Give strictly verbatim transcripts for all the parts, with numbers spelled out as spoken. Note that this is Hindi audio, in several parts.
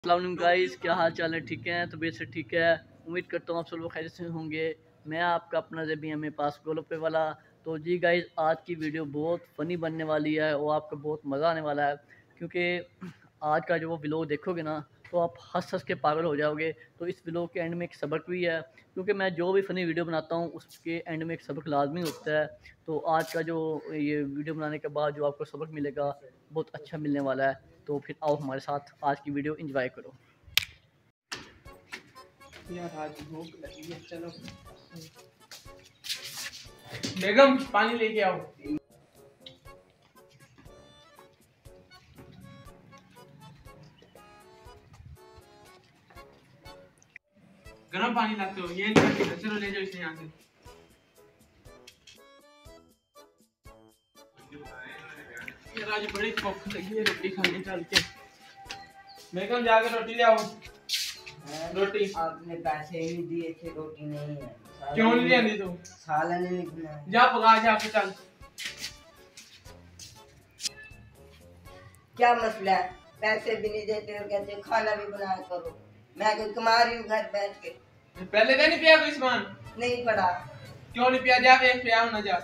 अस्सलाम गाइस, क्या हाल चाल है? ठीक है, तबीयत से ठीक है। उम्मीद करता हूँ आप सब लोग खैरियत से होंगे। मैं आपका अपना जबी हमें पास गोलपे वाला। तो जी गाइस, आज की वीडियो बहुत फ़नी बनने वाली है और आपको बहुत मज़ा आने वाला है, क्योंकि आज का जो वो व्लॉग देखोगे ना तो आप हंस हंस के पागल हो जाओगे। तो इस व्लॉग के एंड में एक सबक भी है, क्योंकि मैं जो भी फ़नी वीडियो बनाता हूँ उसके एंड में एक सबक लाजमी होता है। तो आज का जो ये वीडियो बनाने के बाद जो आपको सबक मिलेगा बहुत अच्छा मिलने वाला है। तो फिर आओ हमारे साथ आज की वीडियो एंजॉय करो। यार आज भूख लगी है, चलो बेगम पानी लेके आओ। गर्म पानी लाते हो? ये नहीं पीना, चलो ले जाओ इसे यहाँ से। यार आज बड़ी भूख लगी है, रोटी खाने चल के। बेगम जाकर रोटी ले आओ। रोटी आपने पैसे ही नहीं दिए थे, रोटी नहीं है। क्यों नहीं आनी तू? साला नहीं निकला। जा पका जा के चल। क्या मसला है? पैसे भी नहीं देते और कहते हो खाना भी बनाया करो। मैं कोई कमा रही हूँ घर बैठ के। पहले तो नहीं पिया कोई सामान? नहीं पड़ा। क्यों नहीं पिया? जा के पिया ना जा।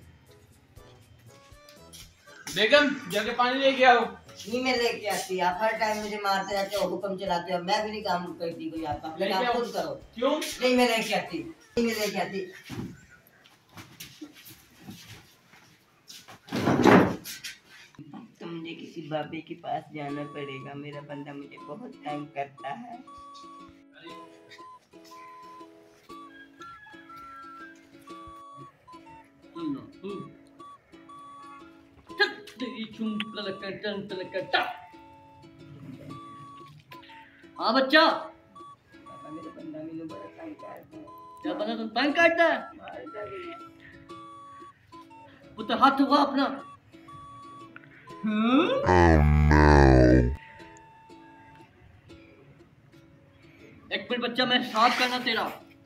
बेगम जाके पानी लेके आओ। नहीं मैं लेके आती, आप हर टाइम मुझे मारते रहते हो, हुक्म चलाते हो। मैं भी नहीं काम करती कोई आपका, अपने काम खुद करो। क्यों नहीं मैं लेके आती, नहीं मैं लेके आती। तो मुझे किसी बाबे के पास जाना पड़ेगा, मेरा बंदा मुझे बहुत तंग करता है। हाँ बच्चा, मेरा बंदा मैंने बड़ा तंग करता है। क्या बना तुम तंग करता है? पुत्र हाथ हुआ अपना। एक मिनट बच्चा, मैं साफ करना तेरा।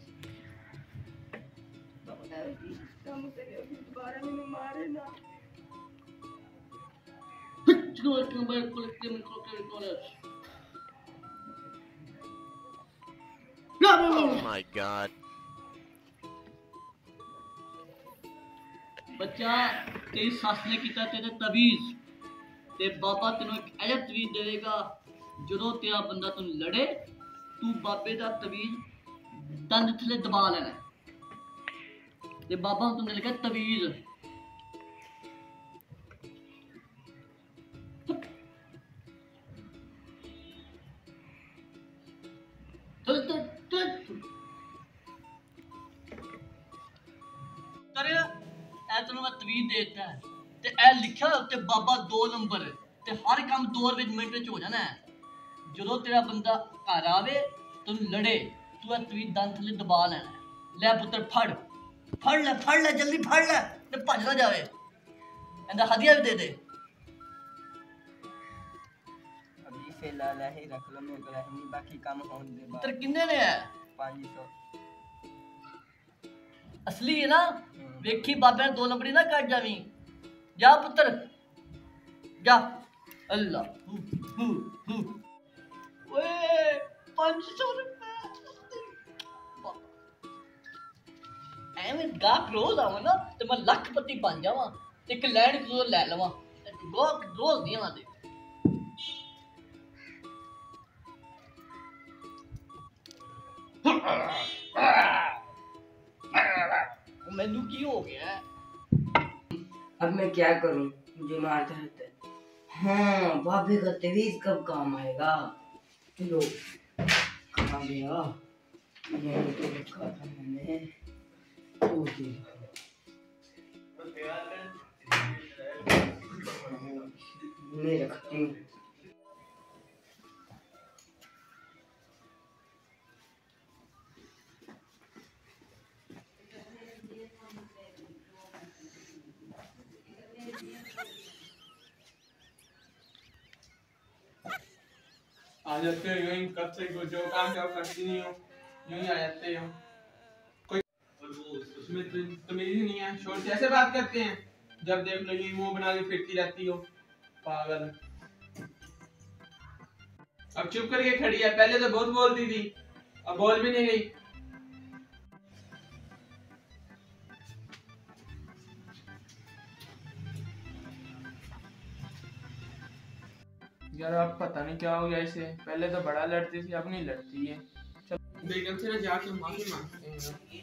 Oh my God. बच्चा, तेरी सास ने किया तेरे तवीज ते बाबा तेन एक ऐसा तवीज देगा, जो तेरा बंदा तुम लड़े तू बाबे का तवीज दंद थले दबा लेना ते बाबा तुमने लिखा तवीज। चल चल चल करे ऐ तेन मैं तवीज देता है ते ऐ लिखा उत्ते बाबा दो नंबर ते हर काम दो मिनट में हो जाना है। जो तेरा बंदा घर आवे तुम लड़े तू ऐ तवीज दंद थले दबा लेना है। ले पुत्र फड़ फड़ ले फड़ ले जल्दी फड़ ले ते भज ना जावे। इंदा हदिया भी दे दे। अभी फिलहाल ही रख लो, मेरे को रहनी बाकी काम होने दे। पुत्र किन्ने ने है? पाँच सौ असली है ना? वेखी बाबे ने दो नंबरी ना कट जावी। जा पुत्र जा। अल्लाह हु हु हु ओए पाँच सौ रुपए एवं गाहक रोज आवा ना तो मैं लखपति बन जावा, एक लैंड क्रूजर ले लवा, गाहक रोज दिया दे। मैनू की हो गया? अब मैं क्या करूं? मुझे मारता रहता है। हाँ, बाबे का तवीज कब काम आएगा? चलो कहाँ गया? यहीं तो रखा था मैंने। ओ देखो, मैं रखती हूँ। आ जाते हो यूं, कब से जो काम क्या करती नहीं हो, यूं ही आ जाते हो। कोई उसमें तमीज ही नहीं है। शोर से ऐसे बात करते हैं, जब देख लो ये मुंह बना के फिरती रहती हो, पागल। अब चुप करके खड़ी है, पहले तो बहुत बोलती थी, अब बोल भी नहीं रही। यार अब पता नहीं क्या हो गया इसे, पहले तो बड़ा लड़ती थी, अब नहीं लड़ती है। चल बेगम से ना जाके माफी मांगते हैं।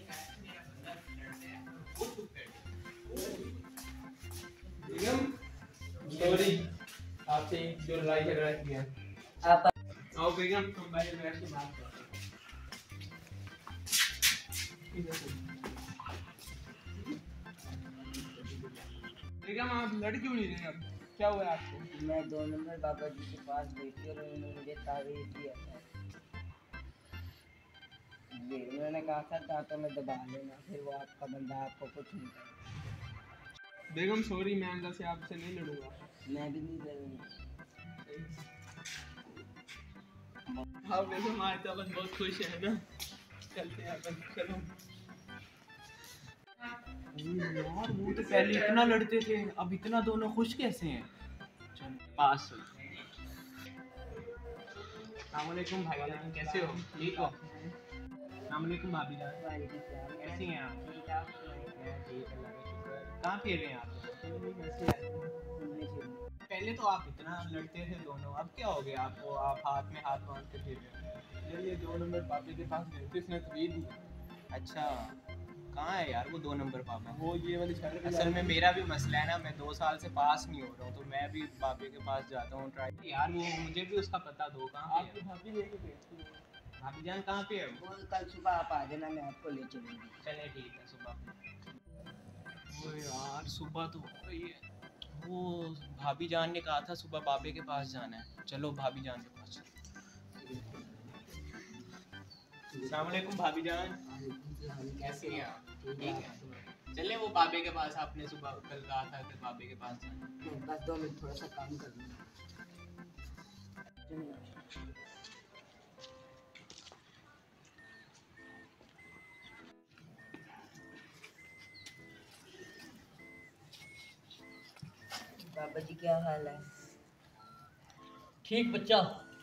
बेगम सॉरी आपसे जो लड़ाई झगड़ा किया। आप आओ बेगम, तुम बाहर बैठ के बात करो। बेगम आप लड़ क्यों नहीं रहे, अब क्या हुआ आपको? मैं दो नंबर बाबा जी के पास गई थी और उन्होंने मुझे तारीफ किया था। जी उन्होंने कहा था दांतों में दबा लेना, फिर वो आपका बंदा आपको कुछ नहीं करेगा। बेगम सॉरी, मैं अंदर से आपसे नहीं लड़ूंगा। मैं भी नहीं लड़ूंगा। हाँ बेगम आज तो अपन बहुत खुश है ना, चलते हैं अपन, चलो। यार वो तो पहले इतना लड़ते थे, अब इतना दोनों खुश कैसे हैं? चल पास। अस्सलामुअलैकुम भाई जान, कैसे हो? ठीक हो? अस्सलामुअलैकुम भाभी जान, कैसी हैं आप? मैं ठीक, अल्लाह का शुक्र। कहाँ फिर रहे हैं आप? पहले तो आप इतना लड़ते थे दोनों, अब क्या हो गया आपको? आप हाथ में हाथ बांध के फिर रहे हो। ये दो नंबर पापे के पास गए थे, इसने खरीद दी। अच्छा कहाँ है यार वो दो नंबर पापा? वो ये वाली सड़क। असल में मेरा भी मसला है ना, मैं दो साल से पास नहीं हो रहा हूँ, तो मैं भी पापे के पास जाता हूँ ट्राई। यार वो मुझे भी उसका पता दो, कहाँ आपकी भाभी लेके गई? भाभी जान कहाँ पे है वो? कल सुबह आप आ जाना, मैं आपको ले चलूँगी। चले ठीक है सुबह। वो यार सुबह तो हो गई है, वो भाभी जान ने कहा था सुबह बाबे के पास जाना है, चलो भाभी जान के पास। अस्सलाम वालेकुम भाभी जान, कैसे हैं आप? ठीक है, चले वो बाबे के पास, आपने सुबह कल कहा था कि बाबे के पास जाना। बस दो मिनट थोड़ा सा काम कर लूँ। बाबा जी क्या हाल है? ठीक बच्चा।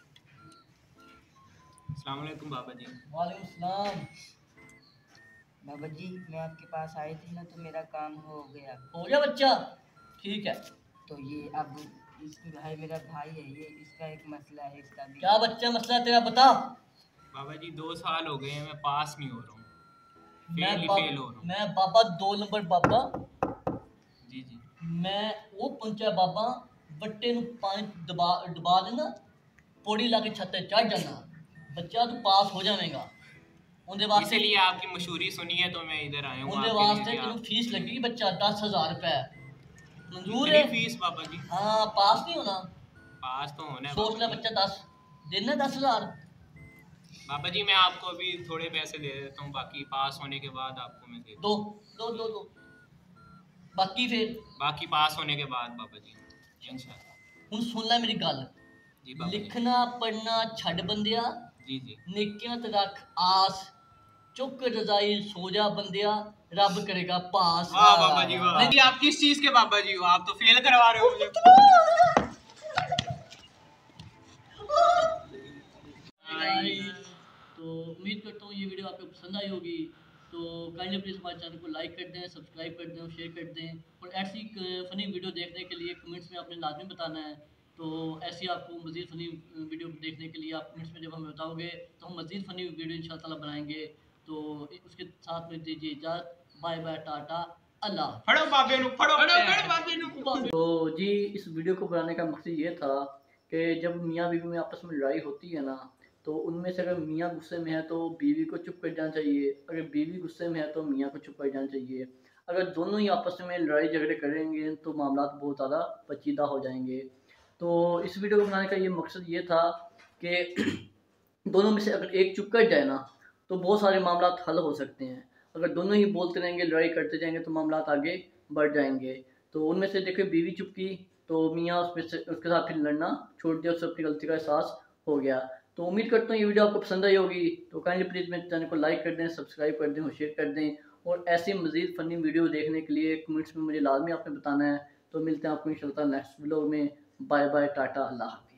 अस्सलाम वालेकुम बाबा जी। वालेकुम सलाम। बाबा जी मैं आपके पास आई थी ना, तो मेरा काम हो गया। हो गया बच्चा? ठीक है। तो ये अब इसके भाई, मेरा भाई है ये, इसका एक मसला है, इसका भी। क्या बच्चा मसला है तेरा, बता। बाबा जी दो साल हो गए हैं, मैं पास नहीं हो रहा हूँ, मैं फेल ही बा, फेल हो रहा हूँ। मैं बाबा दो नंबर बाबा, जी जी। मैं वो पहुंचा बाबा, बट्टे नु पानी दबा दबा देना, पौड़ी ला के छत ते चढ़ जाना, बच्चा तू पास हो जाएगा। उनके वास्ते इसीलिए आपकी मशहूरी सुनी है तो मैं इधर आया हूँ। उनके वास्ते तेनू फीस लगेगी बच्चा, दस हजार रुपए मंजूर है? फीस बाबा जी? हाँ पास नहीं होना, पास तो होना है। सोच ले बच्चा, दस देना, दस हजार। बाबा जी मैं आपको अभी थोड़े पैसे दे देता हूँ, बाकी पास होने के बाद आपको मैं दे दो दो दो दो बाकी फिर बाकी पास होने के बाद बाबा जी इंशाल्लाह। हुन सुन ले मेरी गल, जी बाबा जी। लिखना पढ़ना छड़ बंदिया, जी जी। नेकियां ते रख आस, चुक रजाई सो जा बंदिया, रब करेगा पास। वाह बाबा जी वाह। नहीं आप किस चीज के बाबा जी हो? आप तो फेल करवा रहे हो मुझे। तो उम्मीद करता हूँ ये वीडियो आपको पसंद आई होगी, तो काइंडली प्लीज़ हमारे चैनल को लाइक कर दें, सब्सक्राइब कर दें और शेयर कर दें, और ऐसी फ़नी वीडियो देखने के लिए कमेंट्स में आपने लाजमी बताना है। तो ऐसी आपको मज़ीद फ़नी वीडियो देखने के लिए आप कमेंट्स में जब हमें बताओगे तो हम मज़ीद फ़नी वीडियो इंशाअल्लाह ताला बनाएंगे। तो उसके साथ में दीजिए इजाज़त, बाय बाय, टाटा, अल्लाह। फड़ो बाबे नु, फड़ो फड़ो फड़ो बाबे नु। तो जी इस वीडियो को बनाने का मकसद ये था कि जब मियाँ बीवी में आपस में लड़ाई होती है ना, तो उनमें से अगर मियाँ गुस्से में है तो बीवी को चुप कर जाना चाहिए, अगर बीवी गुस्से में है तो मियाँ को चुप कर जाना चाहिए। अगर दोनों ही आपस में लड़ाई झगड़े करेंगे तो मामला बहुत ज़्यादा पेचीदा हो जाएंगे। तो इस वीडियो को बनाने का ये मकसद ये था कि दोनों में से अगर एक चुप कर जाए ना तो बहुत सारे मामला हल हो सकते हैं। अगर दोनों ही बोलते रहेंगे, लड़ाई करते जाएंगे तो मामला आगे बढ़ जाएंगे। तो उनमें से देखिए बीवी चुप की तो मियाँ उसमें से उसके साथ फिर लड़ना छोड़ दिया, उससे अपनी गलती का एहसास हो गया। तो उम्मीद करता हूँ ये वीडियो आपको पसंद आई होगी। तो काइंडली प्लीज़ मेरे चैनल को लाइक कर दें, सब्सक्राइब कर दें और शेयर कर दें, और ऐसी मज़ीद फ़नी वीडियो देखने के लिए कमेंट्स में मुझे लाजमी आपने बताना है। तो मिलते हैं आपको इंशाल्लाह नेक्स्ट व्लॉग में। बाय बाय, टाटा, अल्लाह।